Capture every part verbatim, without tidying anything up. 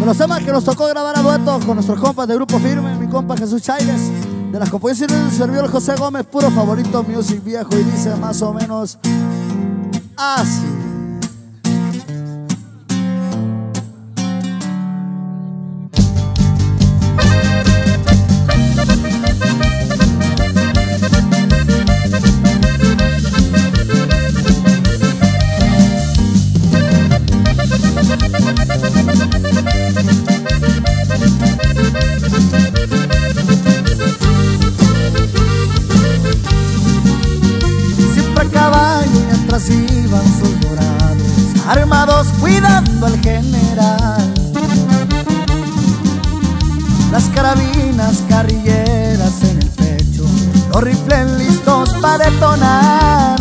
los temas que nos tocó grabar a dueto con nuestros compas de Grupo Firme, mi compa Jesús Chávez, de las composiciones del servidor José Gómez, puro favorito music viejo, y dice más o menos así. Iban sus dorados, armados cuidando al general. Las carabinas carrilleras en el pecho, los rifles listos para detonar.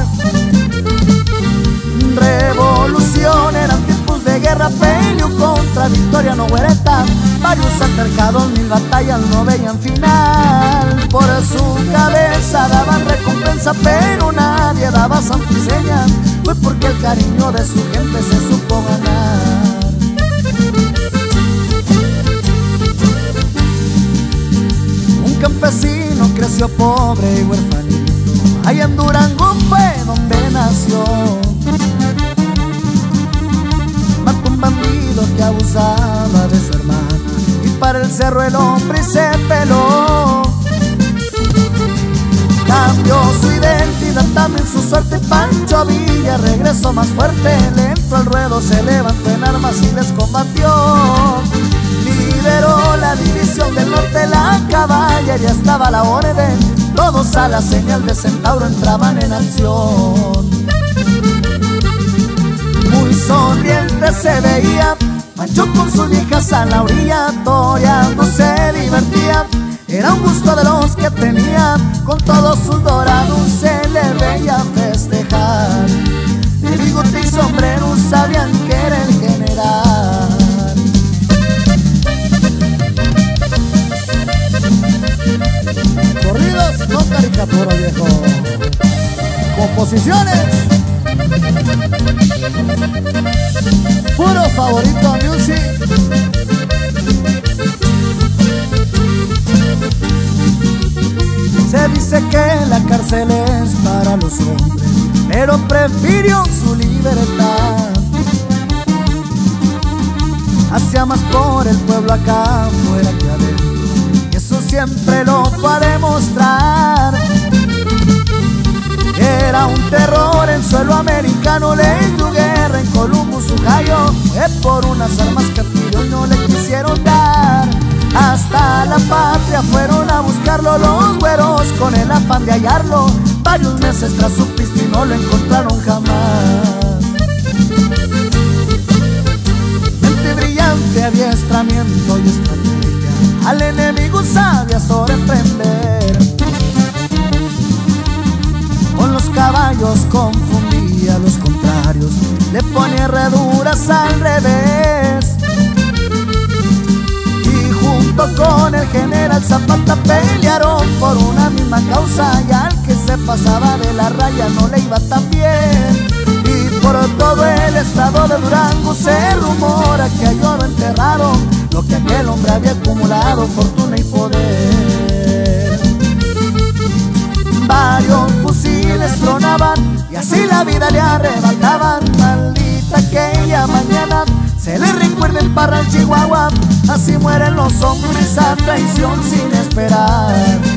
Revolución, eran tiempos de guerra, peleo contra Victoriano Huerta. Varios altercados, mil batallas no veían final. Por su cabeza daban recompensa, pero nadie daba santo y seña. Fue porque el cariño de su gente se supo ganar. Un campesino creció pobre y huerfanito, allá en Durango fue donde nació. Mató un bandido que abusaba de su hermana, y para el cerro el hombre se peló. Cambió su identidad, también su suerte. Pancho Villa regresó más fuerte, le entró al ruedo, se levantó en armas y les combatió. Lideró la división del norte, la caballería estaba a la orden. Todos a la señal de Centauro entraban en acción. Muy sonriente se veía Pancho con sus viejas a la orilla, toreando se divertía. Era un gusto de los que tenía, con todos sus dorados se le veía festejar. De bigote y sombrero sabían que era el general. Corridos, no caricatura, viejo. Composiciones, puro favorito music. Se dice que la cárcel es para los hombres, pero prefirió su libertad. Hacía más por el pueblo acá afuera que adentro, y eso siempre lo fue a demostrar. Era un terror en suelo americano, le hizo guerra en Columbus, Ohio. Fue por unas armas que pidió y no le quisieron dar. Hasta la patria fueron a buscarlo los güeros con el afán de hallarlo. Varios meses tras su pista y no lo encontraron jamás. Mente brillante, adiestramiento y estrategia, al enemigo sabía sorprender. Con los caballos confundía a los contrarios, le ponía herraduras al revés. Junto con el general Zapata pelearon por una misma causa, y al que se pasaba de la raya no le iba tan bien. Y por todo el estado de Durango se rumora que allá lo enterraron, lo que aquel hombre había acumulado, fortuna y poder. Varios fusiles tronaban y así la vida le arrebataban. Maldita aquella mañana, se le recuerda en Parral, Chihuahua. Así mueren los hombres a traición sin esperar.